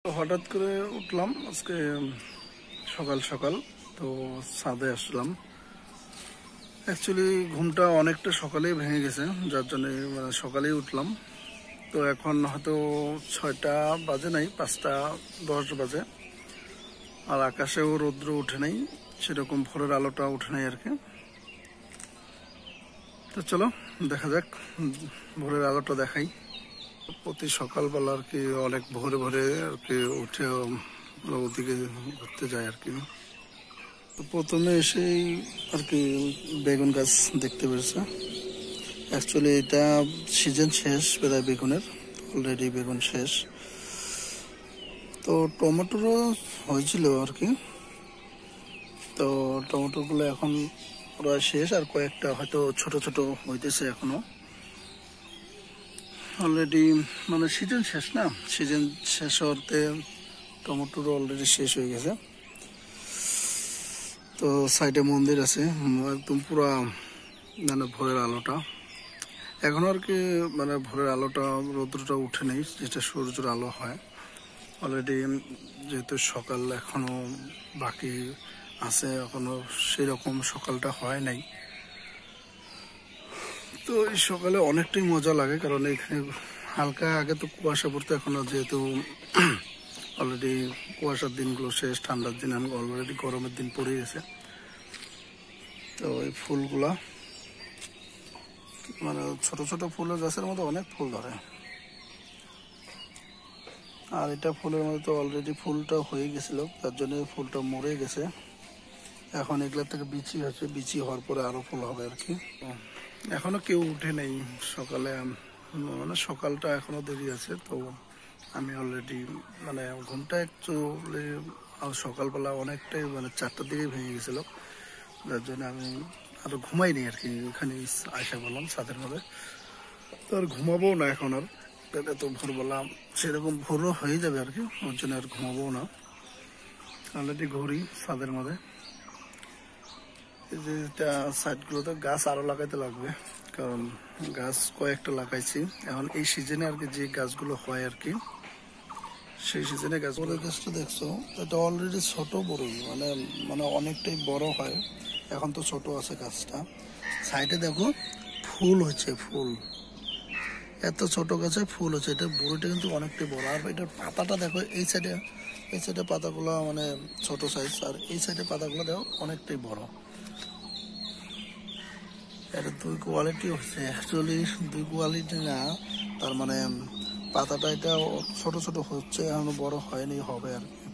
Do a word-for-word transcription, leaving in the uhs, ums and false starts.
হঠাৎ করে উঠলাম আজকে সকাল সকাল, তো ছাদে আসলাম। অ্যাকচুয়ালি ঘুমটা অনেকটা সকালেই ভেঙে গেছে, যার জন্য মানে সকালেই উঠলাম। তো এখন হয়তো ছয়টা বাজে নাই, পাঁচটা দশ বাজে, আর আকাশেও রৌদ্র উঠে নাই, সেরকম ভোরের আলোটা উঠে নাই আর কি। তো চলো দেখা যাক, ভোরের আলোটা দেখাই। প্রতি সকালবেলা আর কি অনেক ভোরে ভোরে আর কি উঠে ওদিকে ঘুরতে যায় আর কি। তো প্রথমে এসেই আর কি বেগুন গাছ দেখতে পেরেছে। অ্যাকচুয়ালি এটা সিজন শেষ প্রায় বেগুনের, অলরেডি বেগুন শেষ। তো টমেটোরও হয়েছিল আর কি, তো টমেটোগুলো এখন প্রায় শেষ, আর কয়েকটা হয়তো ছোট ছোট হইতেছে এখনো। অলরেডি মানে সিজন শেষ না, সিজন শেষ হতে টমেটোরও অলরেডি শেষ হয়ে গেছে। তো সাইডে মন্দির আছে, একদম পুরা মানে ভোরের আলোটা এখন আর কি, মানে ভোরের আলোটা রৌদ্রটা উঠে নেই, যেটা সূর্যের আলো হয়। অলরেডি যেহেতু সকাল এখনো বাকি আছে, এখনো সেরকম সকালটা হয় নাই। তো এই সকালে অনেকটাই মজা লাগে, কারণ এখানে হালকা আগে তো কুয়াশা পড়তো, এখনো যেহেতু অলরেডি কুয়াশার দিনগুলো শেষ, ঠান্ডার দিন অলরেডি গরমের দিন পড়ে গেছে। তো এই ফুলগুলা মানে ছোট ছোট ফুলের গাছের মধ্যে অনেক ফুল ধরে, আর এটা ফুলের মধ্যে তো অলরেডি ফুলটা হয়ে গেছিল, তার জন্য ফুলটা মরে গেছে। এখন এগুলোর থেকে বিচি হচ্ছে, বিচি হওয়ার পরে আরো ফুল হবে আর কি। এখনো কেউ উঠে নেই সকালে, মানে সকালটা এখনো দেরি আছে। তো আমি অলরেডি মানে ঘুমটা একটু সকালবেলা অনেকটাই মানে চারটার দিকে ভেঙে গেছিল, যার জন্য আমি আরো ঘুমাইনি আর কি। এখানে আয়সা বললাম ছাদের মধ্যে, তো আর ঘুমাবো না এখন আর, এত ভোরবেলা সেরকম ভোরও হয়ে যাবে আর কি, ওর জন্য আর ঘুমাবো না। অলরেডি ঘুরি ছাদের মধ্যে। এই যে সাইডগুলোতে গাছ আরো লাগাইতে লাগবে, কারণ গাছ কয়েকটা লাগাইছি এখন এই সিজনে আর কি, যে গাছগুলো হয় আর কি সেই সিজনে গাছ। বড় গাছটা দেখছো, এটা অলরেডি ছোট বড়ই, মানে মানে অনেকটাই বড় হয়, এখন তো ছোট আছে গাছটা। সাইডে দেখো ফুল হচ্ছে, ফুল এত ছোট গাছে ফুল হচ্ছে, এটা বড়িটা কিন্তু অনেকটাই বড়। আর এটার পাতাটা দেখো, এই সাইডে এই সাইডে পাতাগুলো মানে ছোট সাইজ, আর এই সাইডে পাতাগুলো দেখো অনেকটাই বড়। এটা দুই কোয়ালিটি হচ্ছে, অ্যাকচুয়ালি দুই কোয়ালিটি না, তার মানে পাতাটা এটা ছোট ছোট হচ্ছে, এখনো বড় হয়নি, হবে আর কি।